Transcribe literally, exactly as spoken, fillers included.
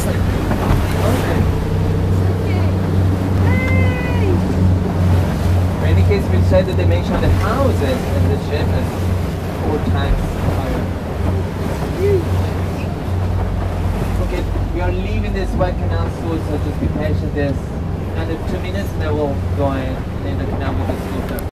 Okay. In any case, we check the dimension of the houses and the ship is four times higher. Okay, we are leaving this white canal soon, so just be patient. This another two minutes, and then we'll go in and in the canal with the scooter.